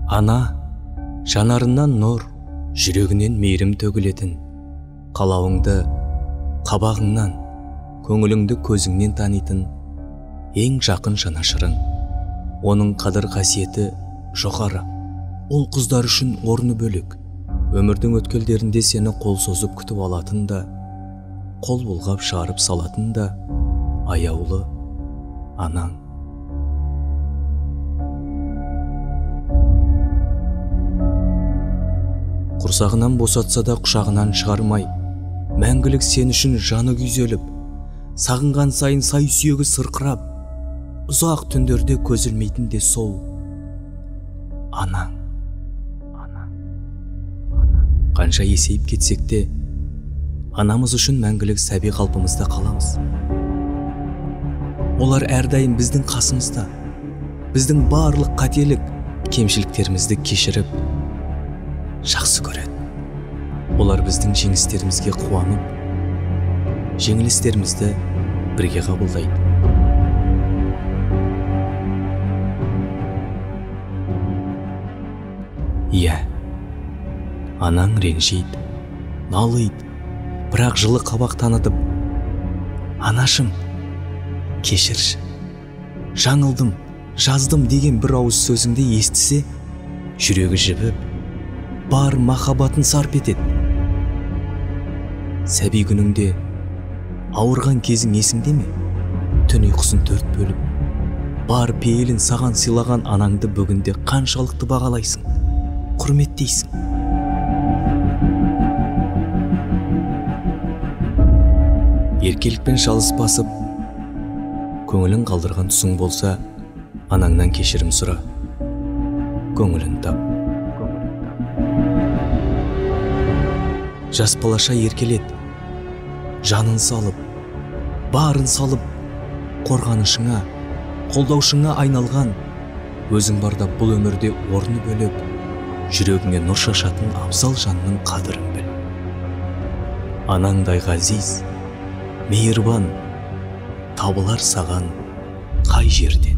Ана, жанарынан нұр, жүрегінен мейірім төгілетін, қалауыңды қабағыңнан, көңіліңді көзіңнен танитын ең жақын жанашырың. Оның қадір қасиеті жоғары. Ол қыздар үшін орны бөлек. Өмірдің өткелдерінде сені қол созып күтіп алатын да, қол бұлғап шығарып салатын да аяулы анаң. Құрсағынан босатса да құшағынан шығармай, мәңгілік сен үшін жаны күйзеліп, сағынған сайын сай сүйегі сырқырап, ұзақ түндерде көз ілмейтін де сол анаң. Қанша есейіп кетсек те, анамыз үшін мәңгілік сәби қалпымызда қаламыз. Олар әрдайым біздің қасымызда, біздің барлық қателік, кемшіліктерімізді кешіріп, жақсы көреді. Олар біздің жеңістерімізге қуанып, жеңілістерімізді бірге қабылдайды. Иә, анаң ренжиді, налиды, бірақ жылы қабақ танытып, анашым, кешірші, жаңылдым, жаздым деген бір ауыз сөзіңді естісе, жүрегі жібіп, бар махаббатын сарп етеді. Сәби күніңде ауырған кезің есіңде ме? Түн ұйқысын төрт бөліп, бар пейілін саған сыйлаған анаңды бүгінде қаншалықты бағалайсың, құрметтейсің. Еркелікпен шалыс басып, көңілін қалдырған тұсың болса, анаңнан кешірім сұра, көңілін тап. Жас балаша еркелет, жанын салып, барын салып, қорғанышыңа, қолдаушыңа айналған, өзің барда бұл өмірде орны бөлек, жүрегіңе нұр шашатын абзал жанның қадірін біл. Анаңдай ғазиз, мейірбан, табылар саған қай жерден.